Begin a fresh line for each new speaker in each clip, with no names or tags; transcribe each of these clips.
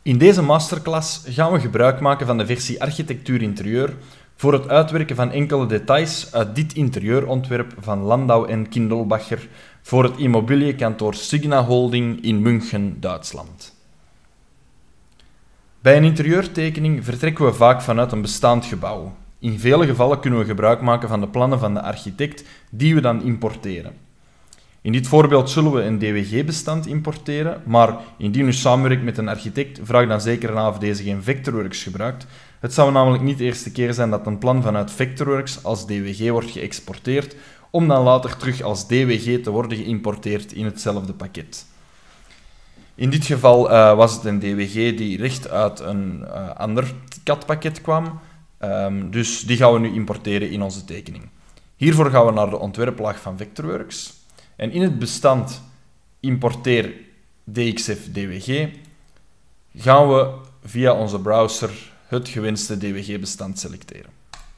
In deze masterclass gaan we gebruik maken van de versie Architectuur Interieur voor het uitwerken van enkele details uit dit interieurontwerp van Landau en Kindelbacher voor het immobiliënkantoor Signa Holding in München, Duitsland. Bij een interieurtekening vertrekken we vaak vanuit een bestaand gebouw. In vele gevallen kunnen we gebruik maken van de plannen van de architect die we dan importeren. In dit voorbeeld zullen we een DWG-bestand importeren, maar indien u samenwerkt met een architect, vraag dan zeker na of deze geen Vectorworks gebruikt. Het zou namelijk niet de eerste keer zijn dat een plan vanuit Vectorworks als DWG wordt geëxporteerd, om dan later terug als DWG te worden geïmporteerd in hetzelfde pakket. In dit geval was het een DWG die recht uit een ander CAD-pakket kwam, dus die gaan we nu importeren in onze tekening. Hiervoor gaan we naar de ontwerplaag van Vectorworks. En in het bestand importeer DXF DWG gaan we via onze browser het gewenste DWG-bestand selecteren.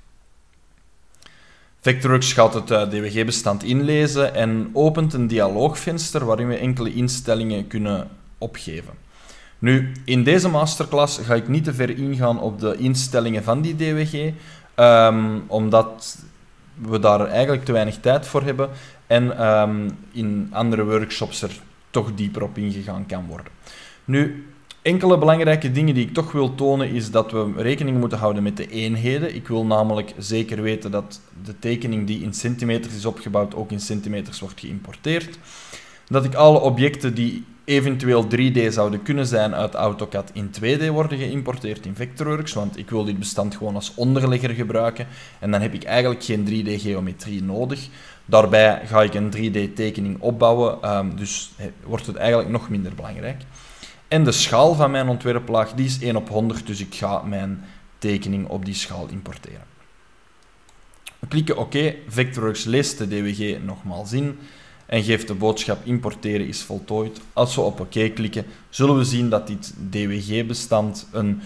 Vectorworks gaat het DWG-bestand inlezen en opent een dialoogvenster waarin we enkele instellingen kunnen opgeven. Nu, in deze masterclass ga ik niet te ver ingaan op de instellingen van die DWG, omdat we daar eigenlijk te weinig tijd voor hebben en in andere workshops er toch dieper op ingegaan kan worden. Nu, enkele belangrijke dingen die ik toch wil tonen is dat we rekening moeten houden met de eenheden. Ik wil namelijk zeker weten dat de tekening die in centimeters is opgebouwd ook in centimeters wordt geïmporteerd. Dat ik alle objecten die eventueel 3D zouden kunnen zijn uit AutoCAD in 2D worden geïmporteerd in Vectorworks, want ik wil dit bestand gewoon als onderlegger gebruiken en dan heb ik eigenlijk geen 3D-geometrie nodig. Daarbij ga ik een 3D-tekening opbouwen, dus wordt het eigenlijk nog minder belangrijk. En de schaal van mijn ontwerplaag die is 1/100, dus ik ga mijn tekening op die schaal importeren. We klikken OK, Vectorworks leest de DWG nogmaals in en geeft de boodschap importeren is voltooid. Als we op OK klikken, zullen we zien dat dit DWG-bestand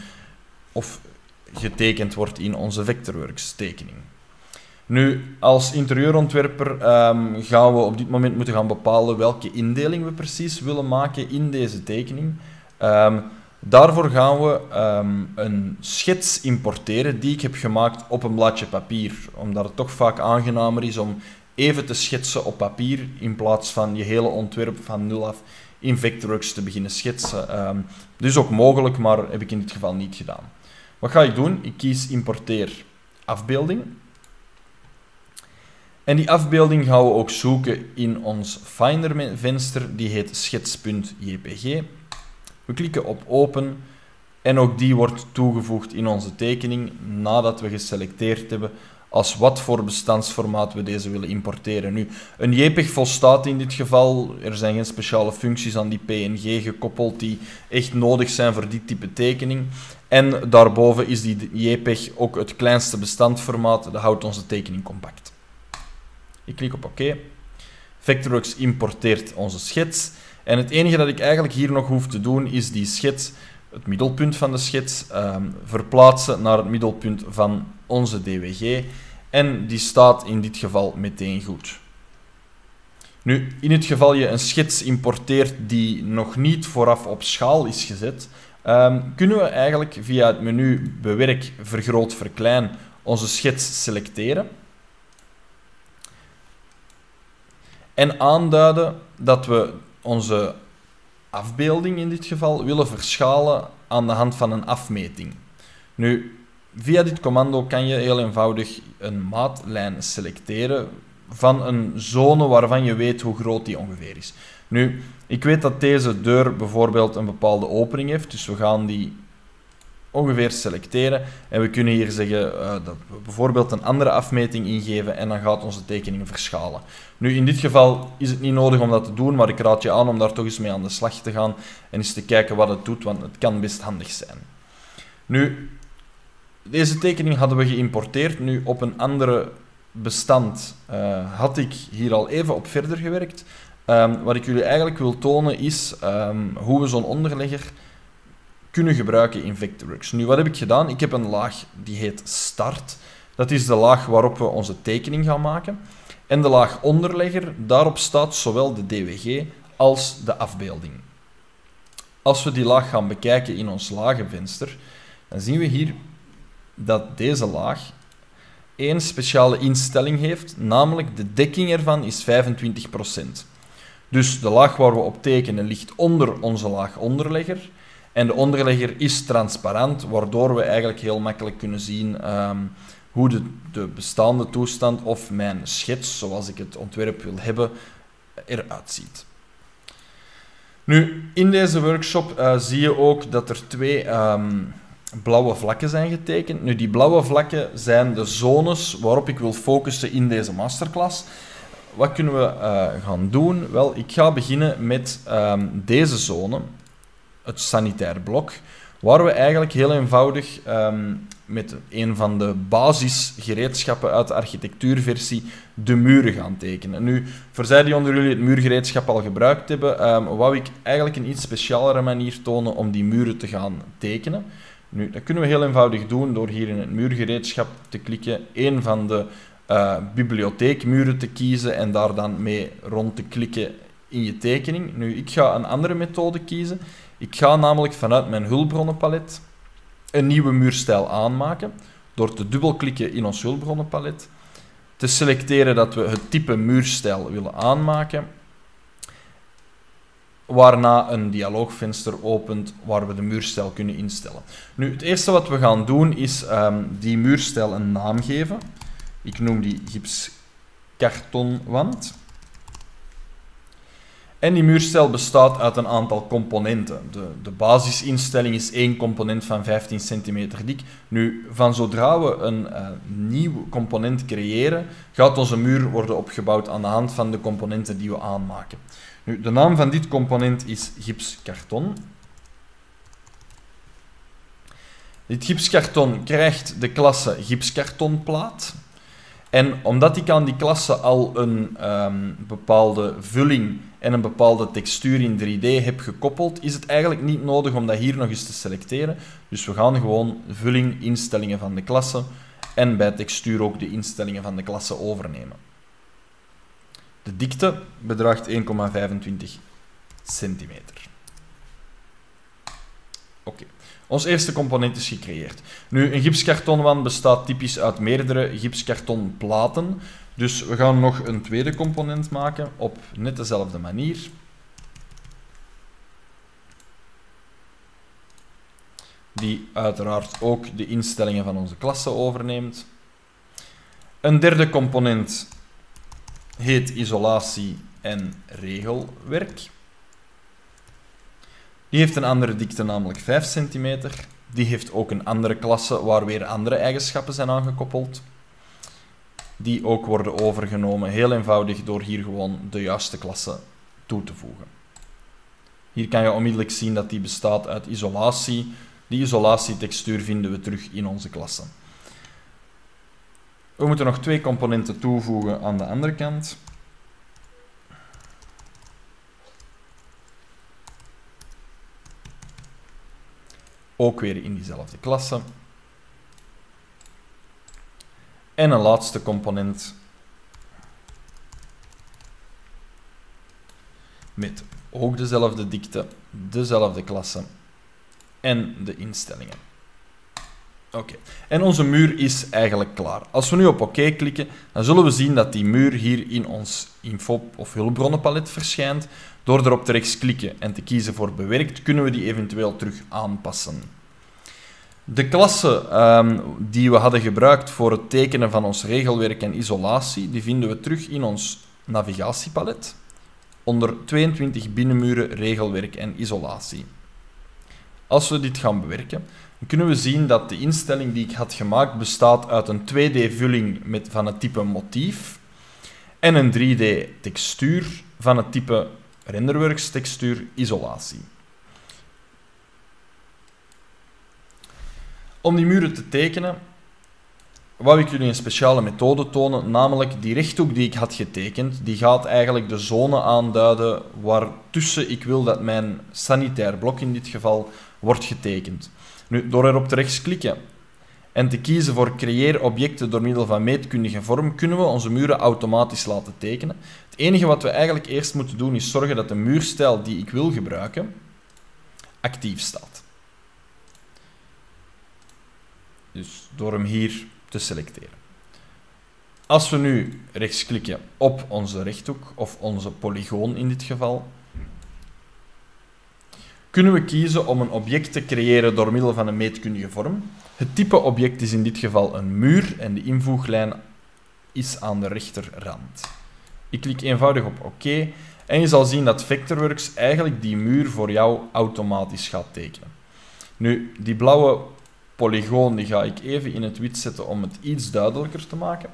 getekend wordt in onze Vectorworks-tekening. Nu, als interieurontwerper gaan we op dit moment moeten gaan bepalen welke indeling we precies willen maken in deze tekening. Daarvoor gaan we een schets importeren die ik heb gemaakt op een bladje papier, omdat het toch vaak aangenamer is om even te schetsen op papier in plaats van je hele ontwerp van nul af in Vectorworks te beginnen schetsen. Dus ook mogelijk, maar heb ik in dit geval niet gedaan. Wat ga ik doen? Ik kies importeer afbeelding. En die afbeelding gaan we ook zoeken in ons Finder-venster, die heet schets.jpg. We klikken op open en ook die wordt toegevoegd in onze tekening nadat we geselecteerd hebben als wat voor bestandsformaat we deze willen importeren. Nu, een JPEG volstaat in dit geval. Er zijn geen speciale functies aan die PNG gekoppeld die echt nodig zijn voor dit type tekening. En daarboven is die JPEG ook het kleinste bestandsformaat. Dat houdt onze tekening compact. Ik klik op OK. Vectorworks importeert onze schets. En het enige dat ik eigenlijk hier nog hoef te doen is die schets, het middelpunt van de schets, verplaatsen naar het middelpunt van onze DWG. En die staat in dit geval meteen goed. Nu, in het geval je een schets importeert die nog niet vooraf op schaal is gezet, kunnen we eigenlijk via het menu Bewerk, Vergroot, Verklein onze schets selecteren. En aanduiden dat we onze afbeelding in dit geval willen verschalen aan de hand van een afmeting. Nu, via dit commando kan je heel eenvoudig een maatlijn selecteren van een zone waarvan je weet hoe groot die ongeveer is. Nu, ik weet dat deze deur bijvoorbeeld een bepaalde opening heeft, dus we gaan die ongeveer selecteren en we kunnen hier zeggen dat we bijvoorbeeld een andere afmeting ingeven en dan gaat onze tekening verschalen. Nu, in dit geval is het niet nodig om dat te doen, maar ik raad je aan om daar toch eens mee aan de slag te gaan en eens te kijken wat het doet, want het kan best handig zijn. Nu, deze tekening hadden we geïmporteerd. Nu, op een andere bestand had ik hier al even op verder gewerkt. Wat ik jullie eigenlijk wil tonen is hoe we zo'n onderlegger kunnen gebruiken in Vectorworks. Nu, wat heb ik gedaan? Ik heb een laag die heet Start. Dat is de laag waarop we onze tekening gaan maken. En de laag onderlegger, daarop staat zowel de DWG als de afbeelding. Als we die laag gaan bekijken in ons lagenvenster, dan zien we hier dat deze laag één speciale instelling heeft, namelijk de dekking ervan is 25%. Dus de laag waar we op tekenen ligt onder onze laag onderlegger. En de onderlegger is transparant, waardoor we eigenlijk heel makkelijk kunnen zien hoe de bestaande toestand of mijn schets, zoals ik het ontwerp wil hebben, eruit ziet. Nu, in deze workshop zie je ook dat er twee blauwe vlakken zijn getekend. Nu, die blauwe vlakken zijn de zones waarop ik wil focussen in deze masterclass. Wat kunnen we gaan doen? Wel, ik ga beginnen met deze zone, het sanitair blok, waar we eigenlijk heel eenvoudig met een van de basisgereedschappen uit de architectuurversie de muren gaan tekenen. Nu, voor zij die onder jullie het muurgereedschap al gebruikt hebben, wou ik eigenlijk een iets specialere manier tonen om die muren te gaan tekenen. Nu, dat kunnen we heel eenvoudig doen door hier in het muurgereedschap te klikken, een van de bibliotheekmuren te kiezen en daar dan mee rond te klikken in je tekening. Nu, ik ga een andere methode kiezen. Ik ga namelijk vanuit mijn hulpbronnenpalet een nieuwe muurstijl aanmaken door te dubbelklikken in ons hulpbronnenpalet, te selecteren dat we het type muurstijl willen aanmaken, waarna een dialoogvenster opent waar we de muurstijl kunnen instellen. Nu, het eerste wat we gaan doen is die muurstijl een naam geven. Ik noem die gipskartonwand. En die muurstijl bestaat uit een aantal componenten. De basisinstelling is één component van 15 centimeter dik. Nu, van zodra we een nieuw component creëren, gaat onze muur worden opgebouwd aan de hand van de componenten die we aanmaken. Nu, de naam van dit component is gipskarton. Dit gipskarton krijgt de klasse gipskartonplaat. En omdat ik aan die klasse al een bepaalde vulling en een bepaalde textuur in 3D heb gekoppeld, is het eigenlijk niet nodig om dat hier nog eens te selecteren. Dus we gaan gewoon vulling, instellingen van de klasse en bij textuur ook de instellingen van de klasse overnemen. De dikte bedraagt 1,25 centimeter. Oké. Ons eerste component is gecreëerd. Nu, een gipskartonwand bestaat typisch uit meerdere gipskartonplaten. Dus we gaan nog een tweede component maken op net dezelfde manier. Die uiteraard ook de instellingen van onze klasse overneemt. Een derde component heet isolatie en regelwerk. Die heeft een andere dikte, namelijk 5 centimeter. Die heeft ook een andere klasse waar weer andere eigenschappen zijn aangekoppeld. Die ook worden overgenomen, heel eenvoudig, door hier gewoon de juiste klasse toe te voegen. Hier kan je onmiddellijk zien dat die bestaat uit isolatie. Die isolatietextuur vinden we terug in onze klasse. We moeten nog twee componenten toevoegen aan de andere kant. Ook weer in diezelfde klasse. En een laatste component met ook dezelfde dikte, dezelfde klasse en de instellingen. Oké. En onze muur is eigenlijk klaar. Als we nu op oké klikken, dan zullen we zien dat die muur hier in ons info- of hulpbronnenpalet verschijnt. Door erop te rechtsklikken en te kiezen voor bewerkt, kunnen we die eventueel terug aanpassen. De klassen die we hadden gebruikt voor het tekenen van ons regelwerk en isolatie, die vinden we terug in ons navigatiepalet onder 22 binnenmuren, regelwerk en isolatie. Als we dit gaan bewerken, dan kunnen we zien dat de instelling die ik had gemaakt bestaat uit een 2D-vulling van het type motief en een 3D-textuur van het type Renderworks textuur isolatie. Om die muren te tekenen, wou ik jullie een speciale methode tonen, namelijk die rechthoek die ik had getekend, die gaat eigenlijk de zone aanduiden waartussen ik wil dat mijn sanitair blok in dit geval wordt getekend. Nu, door erop te rechtsklikken en te kiezen voor creëer objecten door middel van meetkundige vorm, kunnen we onze muren automatisch laten tekenen. Het enige wat we eigenlijk eerst moeten doen is zorgen dat de muurstijl die ik wil gebruiken actief staat. Dus door hem hier te selecteren. Als we nu rechtsklikken op onze rechthoek, of onze polygoon in dit geval, kunnen we kiezen om een object te creëren door middel van een meetkundige vorm. Het type object is in dit geval een muur en de invoeglijn is aan de rechterrand. Ik klik eenvoudig op OK en je zal zien dat Vectorworks eigenlijk die muur voor jou automatisch gaat tekenen. Nu, die blauwe polygoon die ga ik even in het wit zetten om het iets duidelijker te maken.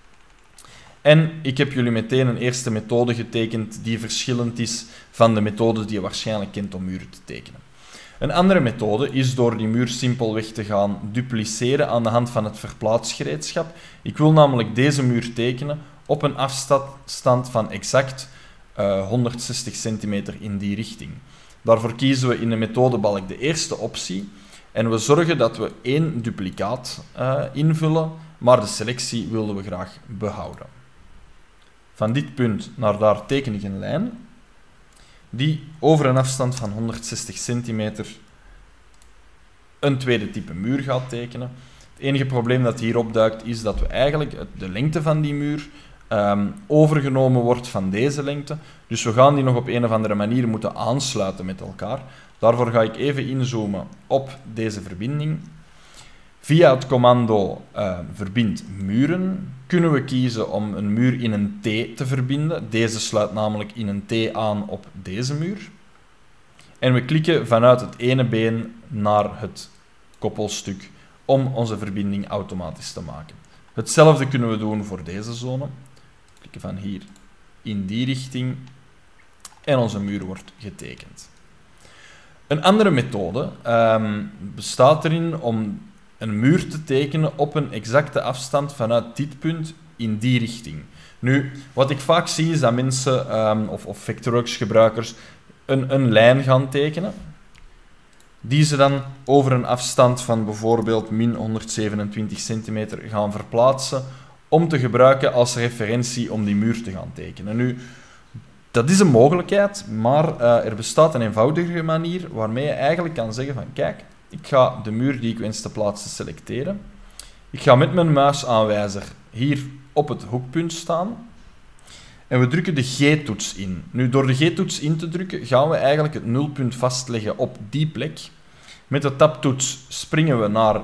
En ik heb jullie meteen een eerste methode getekend die verschillend is van de methode die je waarschijnlijk kent om muren te tekenen. Een andere methode is door die muur simpelweg te gaan dupliceren aan de hand van het verplaatsgereedschap. Ik wil namelijk deze muur tekenen op een afstand van exact 160 centimeter in die richting. Daarvoor kiezen we in de methodebalk de eerste optie en we zorgen dat we 1 duplicaat invullen, maar de selectie willen we graag behouden. Van dit punt naar daar teken ik een lijn die over een afstand van 160 centimeter een tweede type muur gaat tekenen. Het enige probleem dat hier opduikt is dat we eigenlijk de lengte van die muur overgenomen wordt van deze lengte. Dus we gaan die nog op een of andere manier moeten aansluiten met elkaar. Daarvoor ga ik even inzoomen op deze verbinding. Via het commando verbind muren kunnen we kiezen om een muur in een T te verbinden. Deze sluit namelijk in een T aan op deze muur. En we klikken vanuit het ene been naar het koppelstuk om onze verbinding automatisch te maken. Hetzelfde kunnen we doen voor deze zone. Klikken van hier in die richting en onze muur wordt getekend. Een andere methode bestaat erin om een muur te tekenen op een exacte afstand vanuit dit punt in die richting. Nu, wat ik vaak zie is dat mensen of Vectorworks gebruikers een lijn gaan tekenen, die ze dan over een afstand van bijvoorbeeld min 127 centimeter gaan verplaatsen om te gebruiken als referentie om die muur te gaan tekenen. Nu, dat is een mogelijkheid, maar er bestaat een eenvoudigere manier waarmee je eigenlijk kan zeggen van kijk, ik ga de muur die ik wens te plaatsen selecteren. Ik ga met mijn muisaanwijzer hier op het hoekpunt staan en we drukken de G-toets in. Nu, door de G-toets in te drukken gaan we eigenlijk het nulpunt vastleggen op die plek. Met de tabtoets springen we naar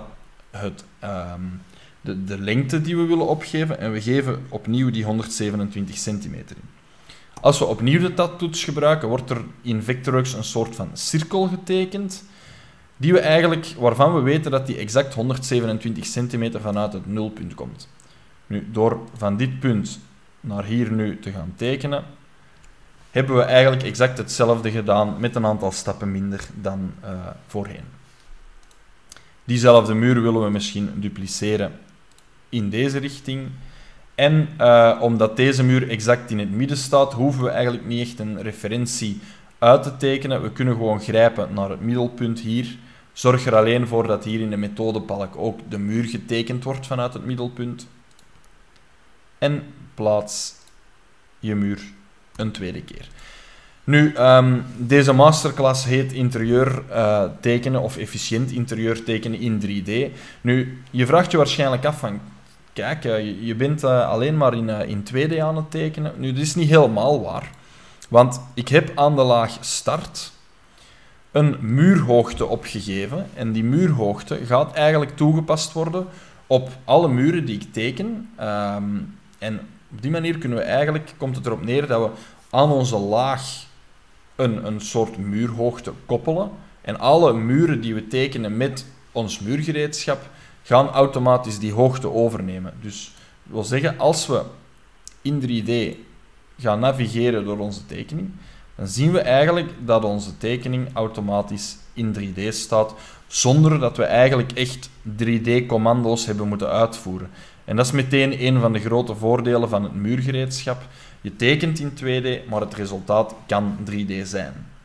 de lengte die we willen opgeven en we geven opnieuw die 127 centimeter in. Als we opnieuw de tabtoets gebruiken, wordt er in Vectorworks een soort van cirkel getekend, waarvan we weten dat die exact 127 centimeter vanuit het nulpunt komt. Nu, door van dit punt naar hier nu te gaan tekenen, hebben we eigenlijk exact hetzelfde gedaan met een aantal stappen minder dan voorheen. Diezelfde muur willen we misschien dupliceren in deze richting. En omdat deze muur exact in het midden staat, hoeven we eigenlijk niet echt een referentie uit te tekenen. We kunnen gewoon grijpen naar het middelpunt hier. Zorg er alleen voor dat hier in de methodebalk ook de muur getekend wordt vanuit het middelpunt. En plaats je muur een tweede keer. Nu, deze masterclass heet interieur tekenen of efficiënt interieur tekenen in 3D. Nu, je vraagt je waarschijnlijk af van, kijk, je bent alleen maar in 2D aan het tekenen. Nu, dat is niet helemaal waar. Want ik heb aan de laag start een muurhoogte opgegeven. En die muurhoogte gaat eigenlijk toegepast worden op alle muren die ik teken. En op die manier komt het erop neer dat we aan onze laag een soort muurhoogte koppelen. En alle muren die we tekenen met ons muurgereedschap gaan automatisch die hoogte overnemen. Dus dat wil zeggen, als we in 3D gaan navigeren door onze tekening, dan zien we eigenlijk dat onze tekening automatisch in 3D staat, zonder dat we eigenlijk echt 3D-commando's hebben moeten uitvoeren. En dat is meteen een van de grote voordelen van het muurgereedschap. Je tekent in 2D, maar het resultaat kan 3D zijn.